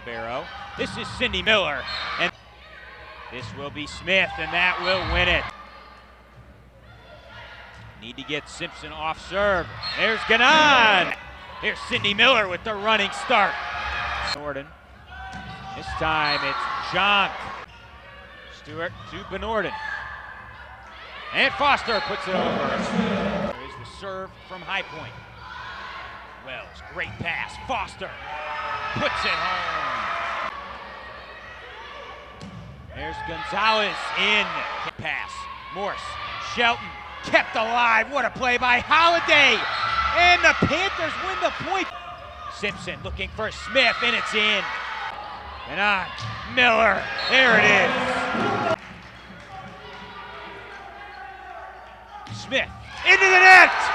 libero. This is Cindy Miller, and this will be Smith, and that will win it. Need to get Simpson off serve. There's Ganon. Here's Cindy Miller with the running start. Norden. This time it's Jonk. Stewart to Benorden. And Foster puts it over. There is the serve from High Point. Wells, great pass. Foster puts it home. There's Gonzalez in. Pass. Morse. Shelton kept alive. What a play by Holiday. And the Panthers win the point. Simpson looking for Smith, and it's in. And on Miller. There it is. Smith into the net.